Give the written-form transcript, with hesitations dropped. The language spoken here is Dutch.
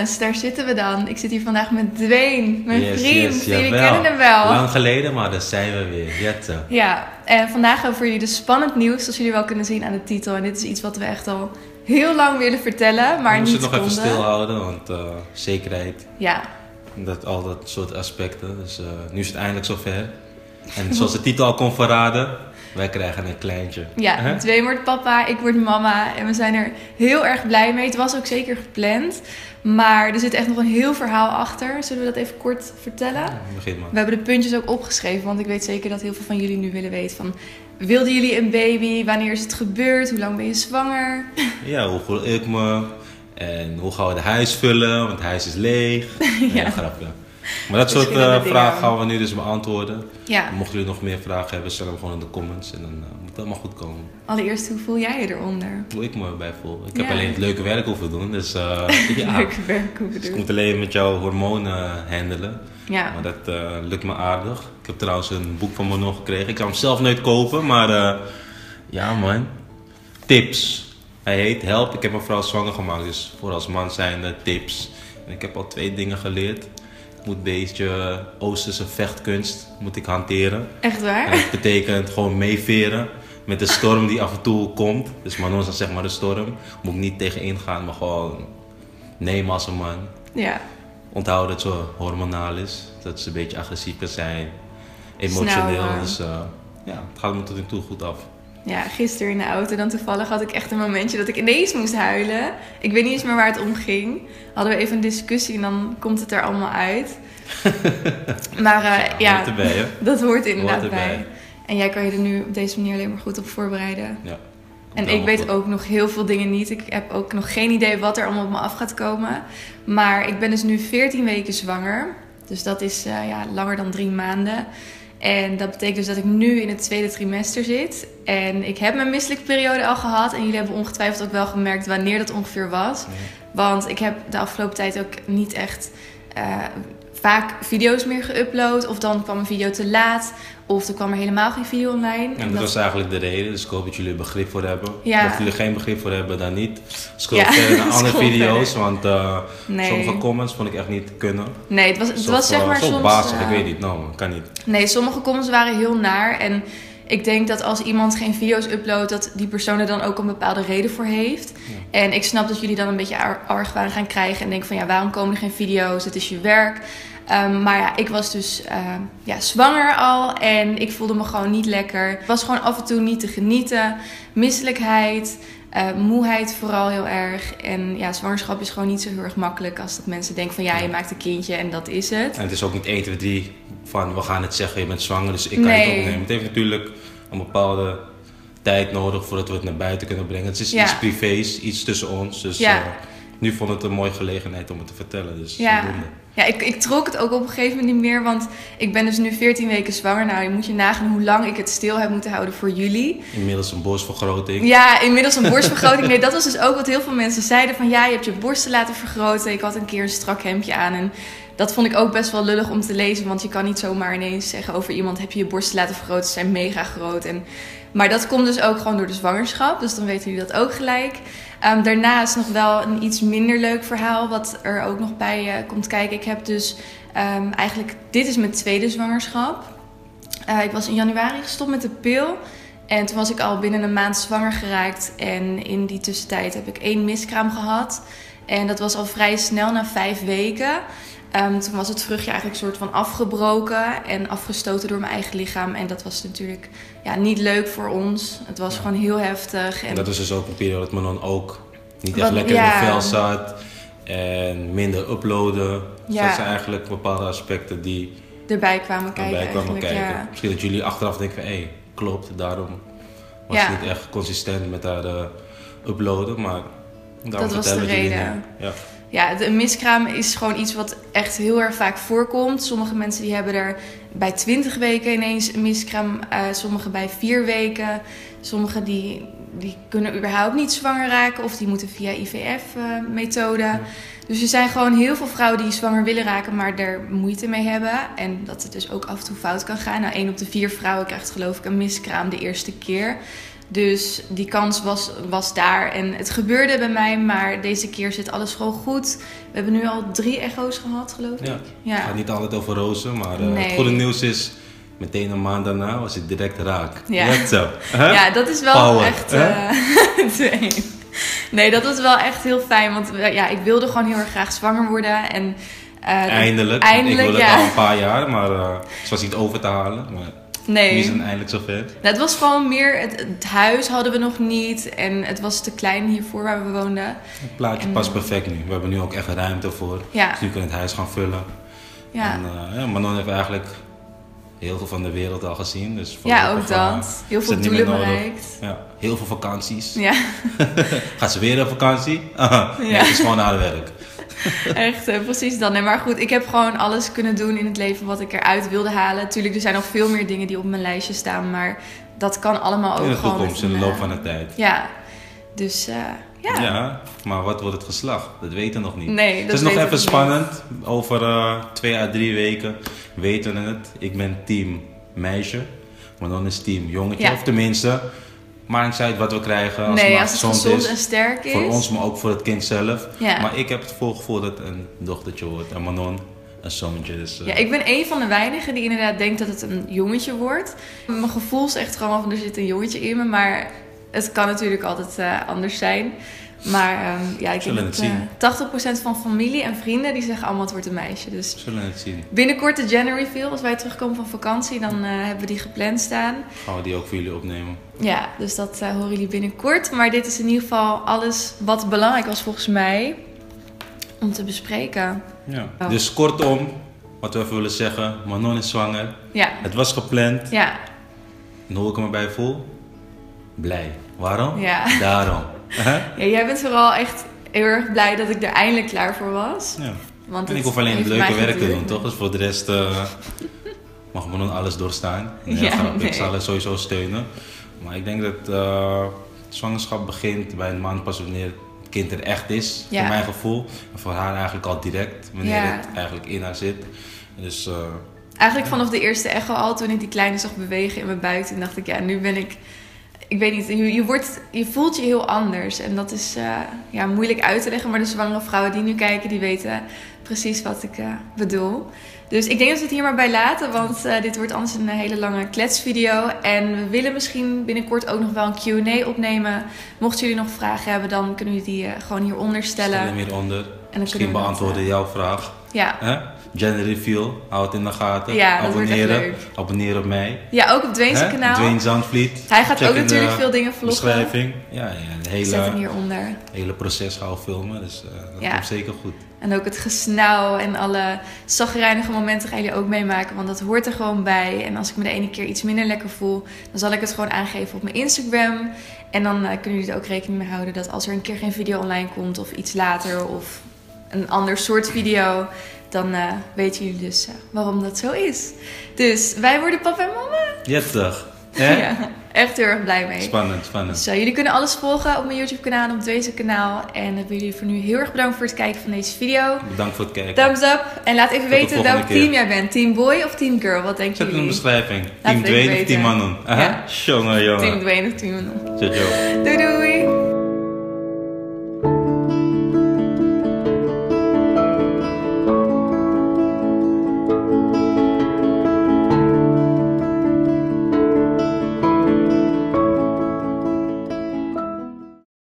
jongens, daar zitten we dan. Ik zit hier vandaag met Dwayne, mijn vriend. Jullie kennen hem wel. Lang geleden, maar daar zijn we weer. Jette. Ja, en vandaag hebben we voor jullie dus spannend nieuws, zoals jullie wel kunnen zien aan de titel. En dit is iets wat we echt al heel lang willen vertellen, maar niet konden. We moesten het nog even stilhouden, want zekerheid. Ja. Al dat soort aspecten. Dus nu is het eindelijk zover. En zoals de titel al kon verraden, wij krijgen een kleintje. Ja, Dwayne wordt papa, ik word mama. En we zijn er heel erg blij mee. Het was ook zeker gepland. Maar er zit echt nog een heel verhaal achter. Zullen we dat even kort vertellen? Ja, begin maar. We hebben de puntjes ook opgeschreven. Want ik weet zeker dat heel veel van jullie nu willen weten van... Wilden jullie een baby? Wanneer is het gebeurd? Hoe lang ben je zwanger? Ja, hoe voel ik me? En hoe gaan we het huis vullen? Want het huis is leeg. Ja. Grapje. Maar dat soort vragen gaan we nu dus beantwoorden. Ja. Mochten jullie nog meer vragen hebben, stel hem gewoon in de comments. En dan moet het allemaal goed komen. Allereerst, hoe voel jij je eronder? Hoe ik me erbij voel. Ik heb alleen het leuke werk hoeven doen. Dus ja. Leuke werk hoeven Dus doen. ik moet alleen met jouw hormonen handelen. Ja. Maar dat lukt me aardig. Ik heb trouwens een boek van Manon gekregen. Ik kan hem zelf nooit kopen, maar ja man. Tips. Hij heet Help, ik heb mijn vrouw zwanger gemaakt. Dus voor als man zijn tips. En ik heb al 2 dingen geleerd. Ik moet een beetje Oosterse vechtkunst moet ik hanteren. Echt waar? En dat betekent gewoon meeveren met de storm die af en toe komt. Dus Manon is dan zeg maar de storm. Moet ik niet tegenin gaan, maar gewoon nemen als een man. Ja. Onthouden dat ze hormonaal is. Dat ze een beetje agressief kan zijn. Emotioneel. Dus ja, het gaat me tot nu toe goed af. Ja, gisteren in de auto dan toevallig had ik echt een momentje dat ik ineens moest huilen. Ik weet niet eens meer waar het om ging. Hadden we even een discussie en dan komt het er allemaal uit. Maar ja, hoort erbij, hè? Dat hoort inderdaad hoort bij. En jij kan je er nu op deze manier alleen maar goed op voorbereiden. Ja. En ik weet ook nog heel veel dingen niet. Ik heb ook nog geen idee wat er allemaal op me af gaat komen. Maar ik ben dus nu 14 weken zwanger. Dus dat is langer dan 3 maanden. En dat betekent dus dat ik nu in het 2e trimester zit. En ik heb mijn misselijke periode al gehad. En jullie hebben ongetwijfeld ook wel gemerkt wanneer dat ongeveer was. Ja. Want ik heb de afgelopen tijd ook niet echt vaak video's meer geüpload. Of dan kwam een video te laat. Of er kwam er helemaal geen video online. En dat was eigenlijk de reden. Dus ik hoop dat jullie er begrip voor hebben. Ja. Of jullie geen begrip voor hebben, dan niet. Scroll verder naar andere video's. Want sommige comments vond ik echt niet kunnen. Nee, het was zeg maar soms... bazig, ik weet niet. Nou, kan niet. Nee, sommige comments waren heel naar. En ik denk dat als iemand geen video's uploadt, dat die persoon er dan ook een bepaalde reden voor heeft. Ja. En ik snap dat jullie dan een beetje argwaan gaan krijgen. En denken van ja, waarom komen er geen video's? Het is je werk. Maar ja, ik was dus zwanger al en ik voelde me gewoon niet lekker. Het was gewoon af en toe niet te genieten. Misselijkheid, moeheid vooral heel erg. En ja, zwangerschap is gewoon niet zo heel erg makkelijk als dat mensen denken van ja, je maakt een kindje en dat is het. En het is ook niet 1, 2, 3 van we gaan het zeggen, je bent zwanger, dus ik kan het opnemen. Het heeft natuurlijk een bepaalde tijd nodig voordat we het naar buiten kunnen brengen. Het is iets privés, iets tussen ons. Dus nu vond het een mooie gelegenheid om het te vertellen. Dus ja, ik trok het ook op een gegeven moment niet meer, want ik ben dus nu 14 weken zwanger. Nou, je moet je nagaan hoe lang ik het stil heb moeten houden voor jullie. Inmiddels een borstvergroting. Ja, inmiddels een borstvergroting. Nee, dat was dus ook wat heel veel mensen zeiden van ja, je hebt je borsten laten vergroten. Ik had een keer een strak hemdje aan en dat vond ik ook best wel lullig om te lezen, want je kan niet zomaar ineens zeggen over iemand heb je je borsten laten vergroten, ze zijn mega groot. Maar dat komt dus ook gewoon door de zwangerschap, dus dan weten jullie dat ook gelijk. Daarnaast nog wel een iets minder leuk verhaal wat er ook nog bij komt kijken. Ik heb dus eigenlijk, dit is mijn 2e zwangerschap. Ik was in januari gestopt met de pil. En toen was ik al binnen een maand zwanger geraakt. En in die tussentijd heb ik 1 miskraam gehad. En dat was al vrij snel, na 5 weken. Toen was het vruchtje eigenlijk een soort van afgebroken en afgestoten door mijn eigen lichaam. En dat was natuurlijk niet leuk voor ons. Het was gewoon heel heftig. En dat was dus ook een periode dat Manon ook niet echt lekker in de vel zat. En minder uploaden. Dus dat zijn eigenlijk bepaalde aspecten die erbij kwamen kijken. Ja. Misschien dat jullie achteraf denken van klopt, daarom was je niet echt consistent met haar uploaden. Maar dat was de reden. Ja, de miskraam is gewoon iets wat echt heel erg vaak voorkomt. Sommige mensen die hebben er bij 20 weken ineens een miskraam. Sommigen bij 4 weken. Sommigen die kunnen überhaupt niet zwanger raken. Of die moeten via IVF-methode. Dus er zijn gewoon heel veel vrouwen die zwanger willen raken, maar er moeite mee hebben. En dat het dus ook af en toe fout kan gaan. Nou, 1 op de 4 vrouwen krijgt geloof ik een miskraam de eerste keer. Dus die kans was daar. En het gebeurde bij mij, maar deze keer zit alles gewoon goed. We hebben nu al 3 echo's gehad, geloof ik. Ja. Het gaat niet altijd over rozen, maar Nee. het goede nieuws is... Meteen een maand daarna was het direct raak. Ja. Net zo. Ja, dat is wel Power, echt... Nee, dat was wel echt heel fijn. Want ja, ik wilde gewoon heel erg graag zwanger worden. En, Eindelijk. Ik wilde het al een paar jaar, maar het was niet over te halen. Maar nu is het eindelijk zover. Nou, het was gewoon meer... Het huis hadden we nog niet. En het was te klein hiervoor waar we woonden. Het plaatje past perfect nu. We hebben nu ook echt ruimte voor. Ja. Dus nu kunnen we het huis gaan vullen. Ja. En Manon heeft eigenlijk... heel veel van de wereld al gezien. Dus ja, ook dat. Heel veel doelen bereikt. Ja, heel veel vakanties. Ja. Gaat ze weer op vakantie? Nee, het is gewoon haar werk. Echt, precies dan. Nee, maar goed, ik heb gewoon alles kunnen doen in het leven wat ik eruit wilde halen. Tuurlijk, er zijn nog veel meer dingen die op mijn lijstje staan. Maar dat kan allemaal ook in de gewoon... toekomst, in de loop van de tijd. Ja, dus ja. Ja, maar wat wordt het geslacht? Dat weten we nog niet. Nee, dat het is nog even niet. spannend. Over 2 à 3 weken weten we het. Ik ben team meisje. Manon is team jongetje. Ja. Of tenminste, maakt niet uit wat we krijgen. Als Nee, het als het gezond en sterk is. Voor ons, maar ook voor het kind zelf. Ja. Maar ik heb het voorgevoel dat het een dochtertje wordt. En Manon een zoontje. Dus, Ja, ik ben een van de weinigen die inderdaad denkt dat het een jongetje wordt. Mijn gevoel is echt gewoon van er zit een jongetje in me. Maar het kan natuurlijk altijd anders zijn. Maar ja, ik denk dat 80% van familie en vrienden die zeggen allemaal het wordt een meisje. Dus we zullen het zien. binnenkort de Gender Reveal, als wij terugkomen van vakantie, dan hebben we die gepland staan. Gaan we die ook voor jullie opnemen? Ja, dus dat horen jullie binnenkort. Maar dit is in ieder geval alles wat belangrijk was volgens mij om te bespreken. Ja. Oh. Dus kortom, wat we even willen zeggen, Manon is zwanger. Ja. Het was gepland. Ja. En hoe ik me bij voel? Blij. Waarom? Ja. Daarom. Ja, jij bent vooral echt heel erg blij dat ik er eindelijk klaar voor was. Ja. Want en ik hoef alleen het leuke werk te doen, toch? Dus voor de rest mag Manon alles doorstaan. Ik zal haar sowieso steunen. Maar ik denk dat zwangerschap begint bij een maand pas wanneer het kind er echt is. Ja. Voor mijn gevoel. En voor haar eigenlijk al direct, wanneer het eigenlijk in haar zit. Dus, eigenlijk vanaf de eerste echo al, toen ik die kleine zag bewegen in mijn buik. Toen dacht ik, ja, nu ben ik... Ik weet niet, je voelt je heel anders. En dat is moeilijk uit te leggen. Maar de zwangere vrouwen die nu kijken, die weten precies wat ik bedoel. Dus ik denk dat we het hier maar bij laten. Want dit wordt anders een hele lange kletsvideo. En we willen misschien binnenkort ook nog wel een Q&A opnemen. Mochten jullie nog vragen hebben, dan kunnen jullie die gewoon hieronder stellen. Stel hem hieronder. En dan misschien beantwoorden jouw vraag. Ja. Gender Reveal, houd het in de gaten. Ja, dat wordt echt leuk. Abonneer op mij. Ja, ook op Dwayne's kanaal. Dwayne Zandvliet. Hij gaat ook natuurlijk veel dingen vloggen. Beschrijving. Ja, het zet hem hieronder. hele proces gaan we filmen, dus dat komt zeker goed. En ook het gesnauw en alle chagrijnige momenten gaan jullie ook meemaken, want dat hoort er gewoon bij. En als ik me de ene keer iets minder lekker voel, dan zal ik het gewoon aangeven op mijn Instagram. En dan kunnen jullie er ook rekening mee houden dat als er een keer geen video online komt of iets later of een ander soort video, dan weten jullie dus waarom dat zo is. Dus wij worden papa en mama. Ja, toch? Ja, echt heel erg blij mee. Spannend. Dus jullie kunnen alles volgen op mijn YouTube kanaal en op deze kanaal. En ik wil jullie voor nu heel erg bedanken voor het kijken van deze video. Bedankt voor het kijken. Thumbs up. En laat even weten welk team jij bent. Team boy of team girl? Wat denken jullie? Zet in de beschrijving. Team Dwayne of team Manon? Ja. Jongen. Team Dwayne of team Manon. Ciao. Doei doei.